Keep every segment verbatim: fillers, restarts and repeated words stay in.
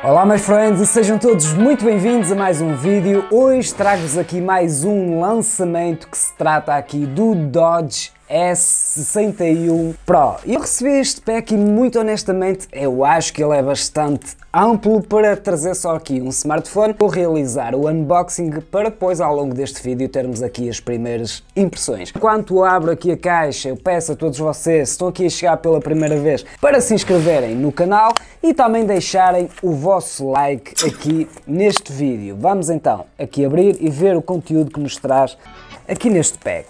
Olá meus friends e sejam todos muito bem-vindos a mais um vídeo. Hoje trago-vos aqui mais um lançamento que se trata aqui do Dodge S sessenta e um Pro. Eu recebi este pack e muito honestamente eu acho que ele é bastante amplo para trazer só aqui um smartphone. Vou realizar o unboxing para depois ao longo deste vídeo termos aqui as primeiras impressões. Enquanto abro aqui a caixa, eu peço a todos vocês, se estão aqui a chegar pela primeira vez, para se inscreverem no canal e também deixarem o vosso like aqui neste vídeo. Vamos então aqui abrir e ver o conteúdo que nos traz aqui neste pack.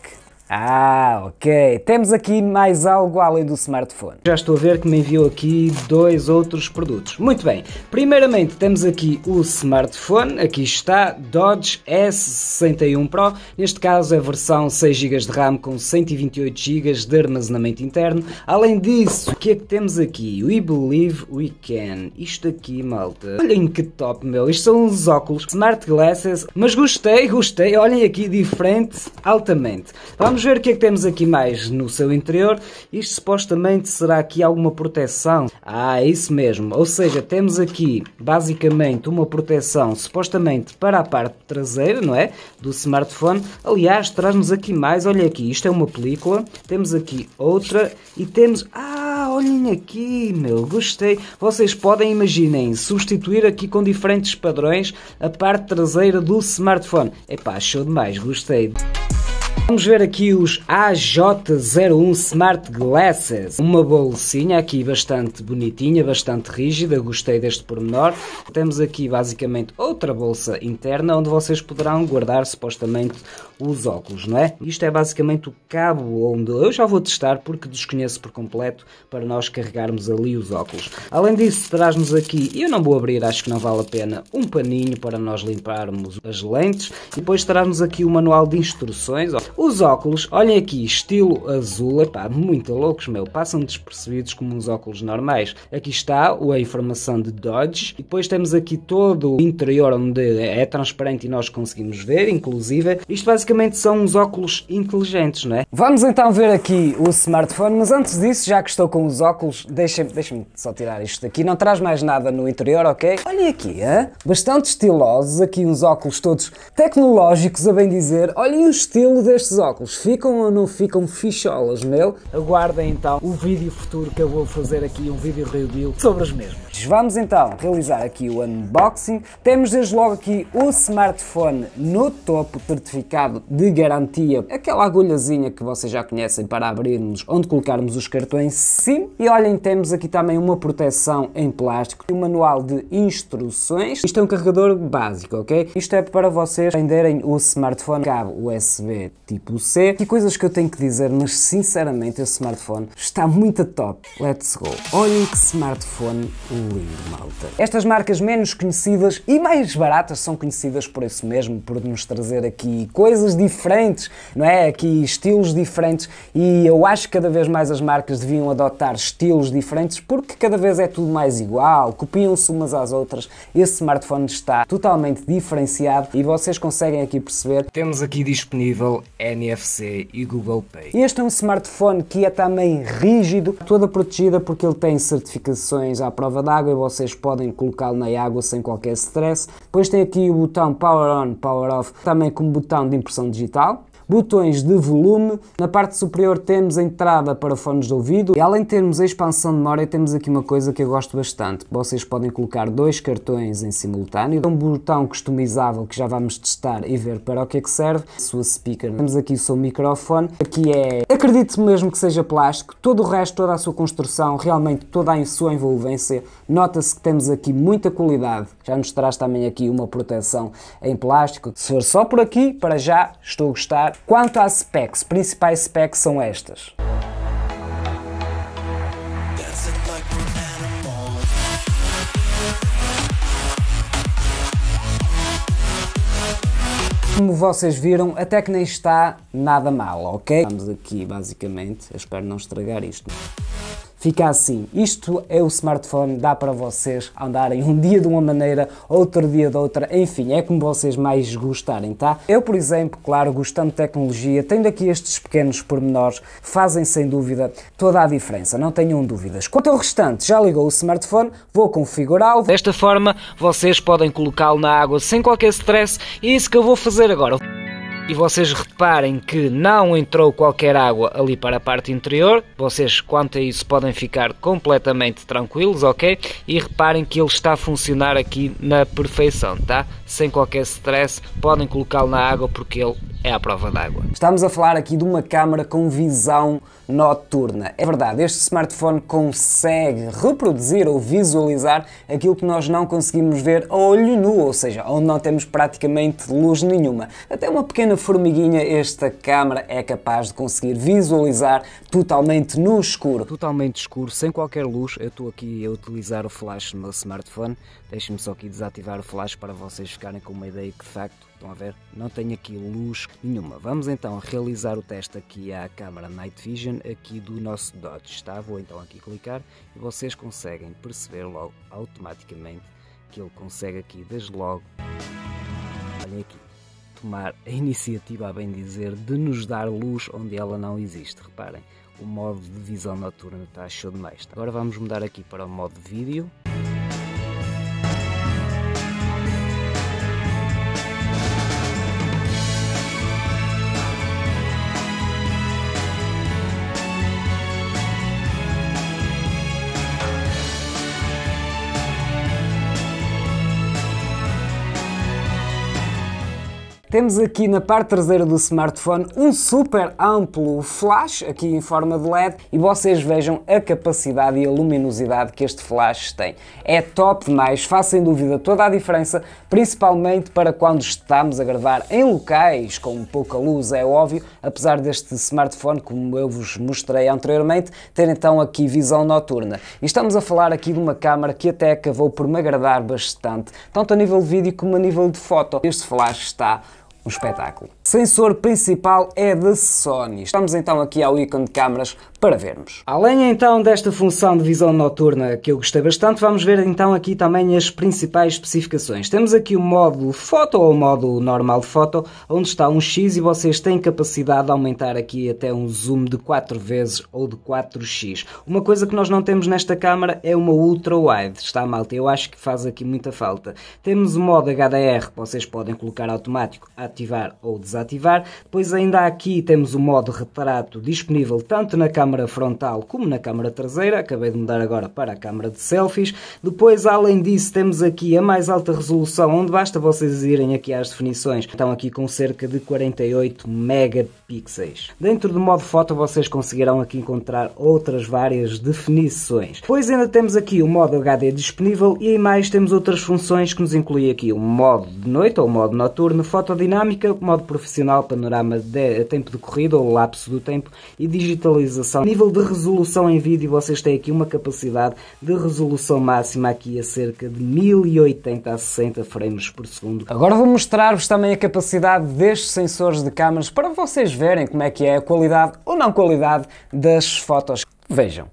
Ah, ok. Temos aqui mais algo além do smartphone. Já estou a ver que me enviou aqui dois outros produtos. Muito bem. Primeiramente temos aqui o smartphone. Aqui está, Dodge S sessenta e um Pro. Neste caso é a versão seis gigas de RAM com cento e vinte e oito gigas de armazenamento interno. Além disso, o que é que temos aqui? We Believe We Can. Isto aqui, malta. Olhem que top, meu. Isto são uns óculos Smart Glasses. Mas gostei, gostei. Olhem aqui, diferente, altamente. Vamos ver o que é que temos aqui mais no seu interior. Isto supostamente será aqui alguma proteção. Ah, é isso mesmo. Ou seja, temos aqui basicamente uma proteção supostamente para a parte traseira, não é? Do smartphone. Aliás, traz-nos aqui mais. Olha aqui, isto é uma película. Temos aqui outra e temos... Ah, olhem aqui, meu, gostei. Vocês podem, imaginem, substituir aqui com diferentes padrões a parte traseira do smartphone. Epá, show demais, gostei. Vamos ver aqui os A J zero um Smart Glasses, uma bolsinha aqui bastante bonitinha, bastante rígida, gostei deste pormenor. Temos aqui basicamente outra bolsa interna onde vocês poderão guardar supostamente os óculos, não é? Isto é basicamente o cabo onde eu já vou testar porque desconheço por completo para nós carregarmos ali os óculos. Além disso, traz-nos aqui, e eu não vou abrir, acho que não vale a pena, um paninho para nós limparmos as lentes e depois traz-nos aqui o manual de instruções. Os óculos, olhem aqui, estilo azul, epá, muito loucos, meu, passam despercebidos como uns óculos normais. Aqui está a informação de Dodge, e depois temos aqui todo o interior onde é transparente e nós conseguimos ver, inclusive. Isto basicamente são uns óculos inteligentes, não é? Vamos então ver aqui o smartphone, mas antes disso, já que estou com os óculos, deixem-me deixem-me só tirar isto daqui, não traz mais nada no interior, ok? Olhem aqui, hein? Bastante estilosos, aqui uns óculos todos tecnológicos, a bem dizer. Olhem o estilo destes óculos, ficam ou não ficam ficholas, meu? Aguardem então o vídeo futuro que eu vou fazer aqui, um vídeo review sobre os mesmos. Vamos então realizar aqui o unboxing. Temos desde logo aqui o smartphone no topo, certificado de garantia, aquela agulhazinha que vocês já conhecem para abrirmos, onde colocarmos os cartões SIM. E olhem, temos aqui também uma proteção em plástico, um manual de instruções. Isto é um carregador básico, ok? Isto é para vocês prenderem o smartphone, cabo U S B tipo C. E coisas que eu tenho que dizer, mas sinceramente esse smartphone está muito top. Let's go. Olhem que smartphone lindo, malta. Estas marcas menos conhecidas e mais baratas são conhecidas por isso mesmo, por nos trazer aqui coisas diferentes, não é? Aqui estilos diferentes, e eu acho que cada vez mais as marcas deviam adotar estilos diferentes porque cada vez é tudo mais igual, copiam-se umas às outras. Esse smartphone está totalmente diferenciado e vocês conseguem aqui perceber. Temos aqui disponível N F C e Google Pay. Este é um smartphone que é também rígido, toda protegida porque ele tem certificações à prova d'água e vocês podem colocá-lo na água sem qualquer stress. Depois tem aqui o botão Power On, Power Off, também como botão de impressão digital. Botões de volume, na parte superior temos a entrada para fones de ouvido e além de termos a expansão de memória temos aqui uma coisa que eu gosto bastante. Vocês podem colocar dois cartões em simultâneo, um botão customizável que já vamos testar e ver para o que é que serve. A sua speaker, temos aqui o seu microfone, aqui é, acredito mesmo que seja plástico, todo o resto, toda a sua construção, realmente toda a sua envolvência, nota-se que temos aqui muita qualidade. Já nos traz também aqui uma proteção em plástico. Se for só por aqui, para já estou a gostar. Quanto às specs, principais specs são estas. Como vocês viram, até que nem está nada mal, ok? Vamos aqui basicamente, eu espero não estragar isto. fica assim. Isto é o smartphone, dá para vocês andarem um dia de uma maneira, outro dia de outra, enfim, é como vocês mais gostarem, tá? Eu, por exemplo, claro, gostando de tecnologia, tendo aqui estes pequenos pormenores, fazem sem dúvida toda a diferença, não tenham dúvidas. Quanto ao restante, já ligou o smartphone, vou configurá-lo. Desta forma, vocês podem colocá-lo na água sem qualquer stress e é isso que eu vou fazer agora. E vocês reparem que não entrou qualquer água ali para a parte interior, vocês quanto a isso podem ficar completamente tranquilos, ok? E reparem que ele está a funcionar aqui na perfeição, tá? Sem qualquer stress, podem colocá-lo na água porque ele é à prova d'água. Estamos a falar aqui de uma câmara com visão noturna. É verdade, este smartphone consegue reproduzir ou visualizar aquilo que nós não conseguimos ver a olho nu, ou seja, onde não temos praticamente luz nenhuma. Até uma pequena formiguinha esta câmara é capaz de conseguir visualizar totalmente no escuro. Totalmente escuro, sem qualquer luz. Eu estou aqui a utilizar o flash no meu smartphone. Deixem-me só aqui desativar o flash para vocês ficarem com uma ideia que de facto, estão a ver, não tenho aqui luz nenhuma. Vamos então realizar o teste aqui à câmara Night Vision aqui do nosso Dodge, tá? Vou então aqui clicar e vocês conseguem perceber logo automaticamente que ele consegue aqui desde logo, olhem aqui, tomar a iniciativa, a bem dizer, de nos dar luz onde ela não existe. Reparem, o modo de visão noturna está show demais. Agora vamos mudar aqui para o modo vídeo. Temos aqui na parte traseira do smartphone um super amplo flash, aqui em forma de L E D, e vocês vejam a capacidade e a luminosidade que este flash tem. É top demais, faz sem dúvida toda a diferença, principalmente para quando estamos a gravar em locais com pouca luz, é óbvio, apesar deste smartphone, como eu vos mostrei anteriormente, ter então aqui visão noturna. E estamos a falar aqui de uma câmara que até acabou por me agradar bastante, tanto a nível de vídeo como a nível de foto. Este flash está um espetáculo. O sensor principal é da Sony. Estamos então aqui ao ícone de câmaras para vermos. Além então desta função de visão noturna que eu gostei bastante, vamos ver então aqui também as principais especificações. Temos aqui o modo foto ou o modo normal de foto, onde está um X e vocês têm capacidade de aumentar aqui até um zoom de quatro vezes ou de quatro x. Uma coisa que nós não temos nesta câmara é uma ultra wide, está malta? Eu acho que faz aqui muita falta. Temos o modo H D R, que vocês podem colocar automático, ativar ou desativar. Depois ainda aqui temos o modo retrato disponível tanto na câmara frontal como na câmara traseira. Acabei de mudar agora para a câmara de selfies. Depois, além disso, temos aqui a mais alta resolução, onde basta vocês irem aqui às definições. Estão aqui com cerca de quarenta e oito megapixels. Dentro do modo foto vocês conseguirão aqui encontrar outras várias definições. Depois ainda temos aqui o modo H D disponível e em mais temos outras funções que nos inclui aqui o modo de noite ou modo noturno, fotodinâmica, modo profissional, panorama de tempo de corrida ou lapso do tempo e digitalização. Nível de resolução em vídeo, vocês têm aqui uma capacidade de resolução máxima aqui a cerca de mil e oitenta a sessenta frames por segundo. Agora vou mostrar-vos também a capacidade destes sensores de câmaras para vocês verem como é que é a qualidade ou não qualidade das fotos. Vejam.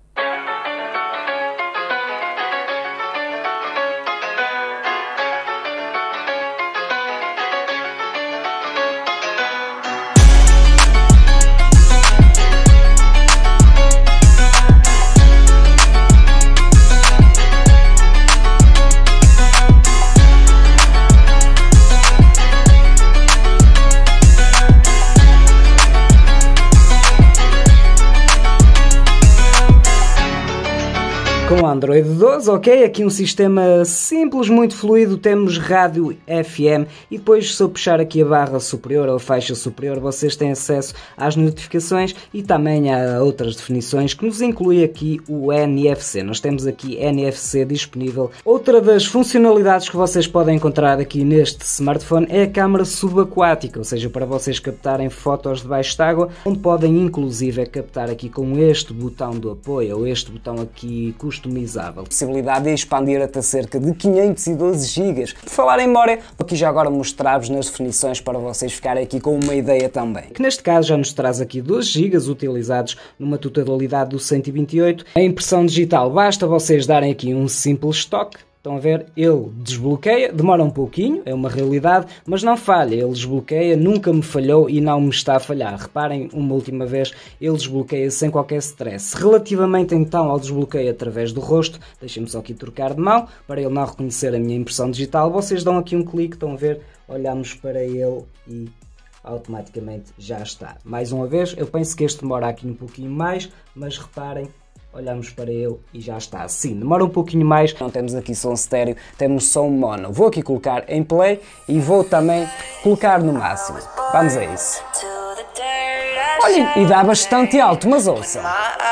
Com Android doze, ok, aqui um sistema simples, muito fluido, temos rádio F M e depois se eu puxar aqui a barra superior ou a faixa superior vocês têm acesso às notificações e também a outras definições que nos inclui aqui o N F C. Nós temos aqui N F C disponível. Outra das funcionalidades que vocês podem encontrar aqui neste smartphone é a câmara subaquática, ou seja, para vocês captarem fotos debaixo d'água, onde podem inclusive captar aqui com este botão do apoio ou este botão aqui customizado customizável. Possibilidade de expandir até cerca de quinhentos e doze gigas. Por falar em memória, vou aqui já agora mostrar-vos nas definições para vocês ficarem aqui com uma ideia também. Que neste caso já nos traz aqui doze gigas utilizados numa totalidade do cento e vinte e oito. A impressão digital, basta vocês darem aqui um simples toque. Estão a ver? Ele desbloqueia, demora um pouquinho, é uma realidade, mas não falha, ele desbloqueia, nunca me falhou e não me está a falhar. Reparem, uma última vez, ele desbloqueia sem qualquer stress. Relativamente então ao desbloqueio através do rosto, deixem-me só aqui trocar de mão, para ele não reconhecer a minha impressão digital, vocês dão aqui um clique, estão a ver? Olhamos para ele e automaticamente já está. Mais uma vez, eu penso que este demora aqui um pouquinho mais, mas reparem, olhamos para ele e já está. Sim, demora um pouquinho mais. Não temos aqui som estéreo, temos som mono. Vou aqui colocar em play e vou também colocar no máximo. Vamos a isso. Olhem, e dá bastante alto, mas ouçam.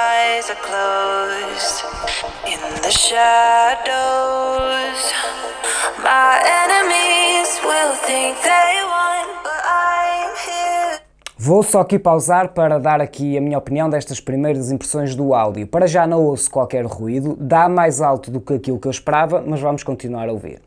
Vou só aqui pausar para dar aqui a minha opinião destas primeiras impressões do áudio. Para já não ouço qualquer ruído, dá mais alto do que aquilo que eu esperava, mas vamos continuar a ouvir.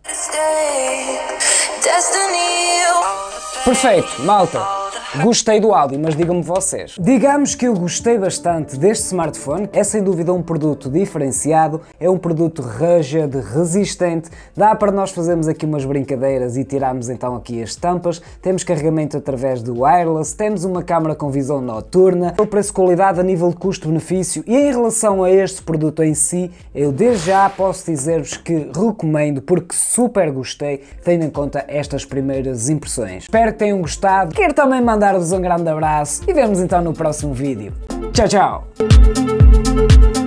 Perfeito, malta! Gostei do áudio, mas digam-me vocês. Digamos que eu gostei bastante deste smartphone, é sem dúvida um produto diferenciado, é um produto rugged, resistente, dá para nós fazermos aqui umas brincadeiras e tirarmos então aqui as tampas, temos carregamento através do wireless, temos uma câmera com visão noturna, o preço-qualidade a nível de custo-benefício e em relação a este produto em si, eu desde já posso dizer-vos que recomendo porque super gostei, tendo em conta estas primeiras impressões. Espero que tenham gostado, quero também mandar dar-vos um grande abraço e vemos então no próximo vídeo. Tchau, tchau!